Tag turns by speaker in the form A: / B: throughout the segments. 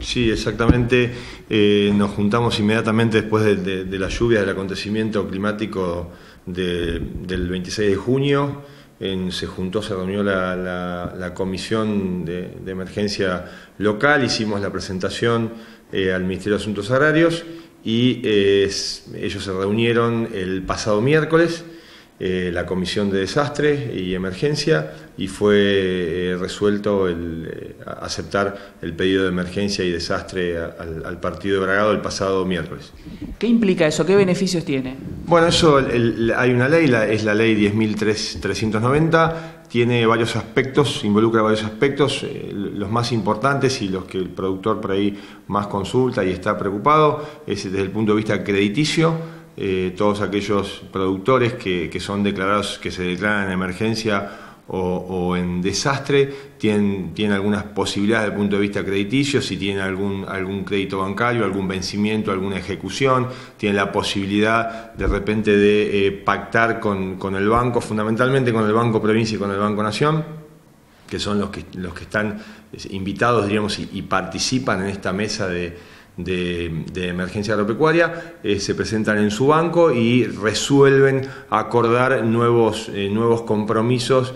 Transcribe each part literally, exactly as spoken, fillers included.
A: Sí, exactamente. Eh, nos juntamos inmediatamente después de, de, de la lluvia, del acontecimiento climático de, del veintiséis de junio. En, se juntó, se reunió la, la, la comisión de, de emergencia local, hicimos la presentación eh, al Ministerio de Asuntos Agrarios y eh, ellos se reunieron el pasado miércoles. Eh, la Comisión de Desastre y Emergencia y fue eh, resuelto el, eh, aceptar el pedido de emergencia y desastre al, al partido de Bragado el pasado miércoles.
B: ¿Qué implica eso? ¿Qué beneficios tiene?
A: Bueno, eso el, hay una ley, la, es la ley diez mil trescientos noventa, tiene varios aspectos, involucra varios aspectos, eh, los más importantes y los que el productor por ahí más consulta y está preocupado es desde el punto de vista crediticio. Eh, todos aquellos productores que, que son declarados, que se declaran en emergencia o, o en desastre, tienen, tienen algunas posibilidades desde el punto de vista crediticio, si tienen algún, algún crédito bancario, algún vencimiento, alguna ejecución, tienen la posibilidad de repente de eh, pactar con, con el banco, fundamentalmente con el Banco Provincia y con el Banco Nación, que son los que, los que están invitados, diríamos, y, y participan en esta mesa de De, de emergencia agropecuaria, eh, se presentan en su banco y resuelven acordar nuevos, eh, nuevos compromisos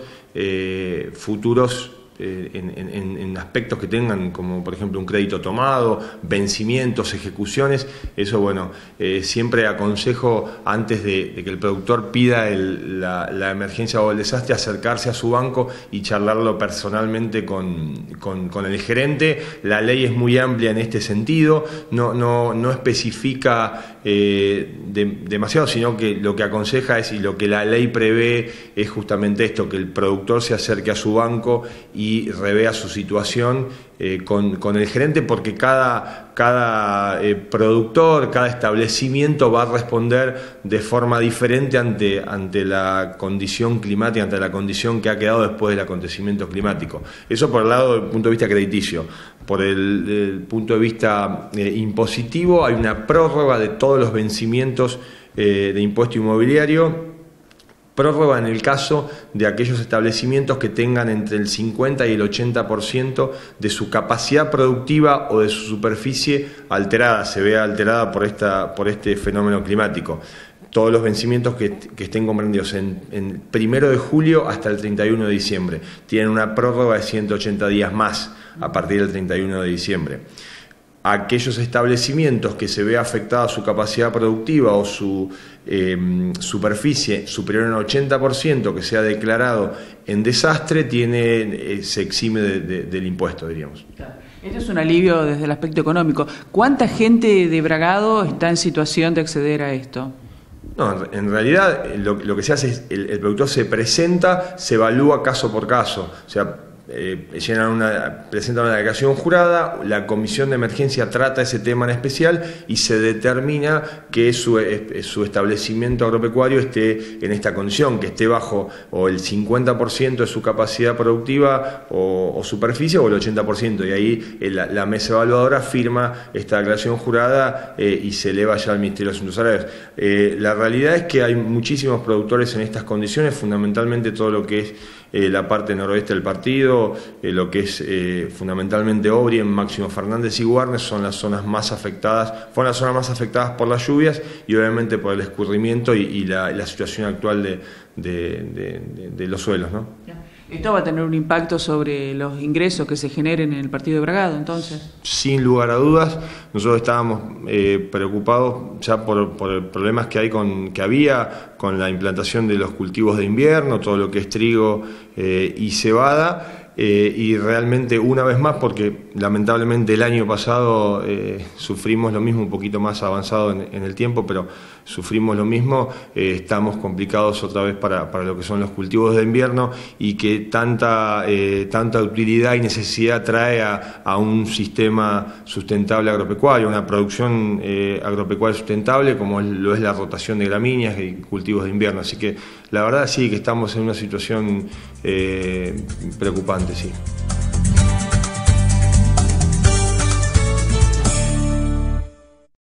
A: eh, futuros eh, en, en, en aspectos que tengan, como por ejemplo un crédito tomado, vencimientos, ejecuciones. Eso, bueno, eh, siempre aconsejo antes de, de que el productor pida el, la, la emergencia o el desastre, acercarse a su banco y charlarlo personalmente con, con, con el gerente. La ley es muy amplia en este sentido, no, no, no especifica eh, de, demasiado, sino que lo que aconseja es, y lo que la ley prevé es justamente esto, que el productor se acerque a su banco y y revea su situación eh, con, con el gerente, porque cada, cada eh, productor, cada establecimiento va a responder de forma diferente ante, ante la condición climática, ante la condición que ha quedado después del acontecimiento climático. Eso por el lado del punto de vista crediticio. Por el, el punto de vista eh, impositivo, hay una prórroga de todos los vencimientos eh, de impuesto inmobiliario. Prórroga en el caso de aquellos establecimientos que tengan entre el cincuenta y el ochenta por ciento de su capacidad productiva o de su superficie alterada, se vea alterada por, esta, por este fenómeno climático. Todos los vencimientos que, que estén comprendidos en, en primero de julio hasta el treinta y uno de diciembre tienen una prórroga de ciento ochenta días más a partir del treinta y uno de diciembre. Aquellos establecimientos que se vea afectada su capacidad productiva o su eh, superficie superior al ochenta por ciento que sea declarado en desastre, tiene, eh, se exime de, de, del impuesto, diríamos.
B: Esto es un alivio desde el aspecto económico. ¿Cuánta gente de Bragado está en situación de acceder a esto?
A: No, en realidad lo, lo que se hace es, el, el productor se presenta, se evalúa caso por caso, o sea, Eh, llenan una, presentan una declaración jurada, la comisión de emergencia trata ese tema en especial y se determina que su, eh, su establecimiento agropecuario esté en esta condición, que esté bajo o el cincuenta por ciento de su capacidad productiva o, o superficie o el ochenta por ciento, y ahí eh, la, la mesa evaluadora firma esta declaración jurada eh, y se eleva ya al Ministerio de Asuntos Agrarios. Eh, la realidad es que hay muchísimos productores en estas condiciones, fundamentalmente todo lo que es eh, la parte noroeste del partido, Eh, lo que es eh, fundamentalmente Obrien, Máximo Fernández y Guarnes son las zonas más afectadas, fueron las zonas más afectadas por las lluvias y obviamente por el escurrimiento y, y la, la situación actual de, de, de, de, de los suelos, ¿no?
B: ¿Esto va a tener un impacto sobre los ingresos que se generen en el partido de Bragado, entonces?
A: Sin lugar a dudas, nosotros estábamos eh, preocupados ya por, por problemas que hay con, que había con la implantación de los cultivos de invierno, todo lo que es trigo eh, y cebada. Eh, y realmente una vez más, porque lamentablemente el año pasado eh, sufrimos lo mismo, un poquito más avanzado en, en el tiempo, pero sufrimos lo mismo, eh, estamos complicados otra vez para, para lo que son los cultivos de invierno y que tanta, eh, tanta utilidad y necesidad trae a, a un sistema sustentable agropecuario, una producción eh, agropecuaria sustentable como es, lo es la rotación de gramíneas y cultivos de invierno. Así que la verdad sí que estamos en una situación eh, preocupante. Sí.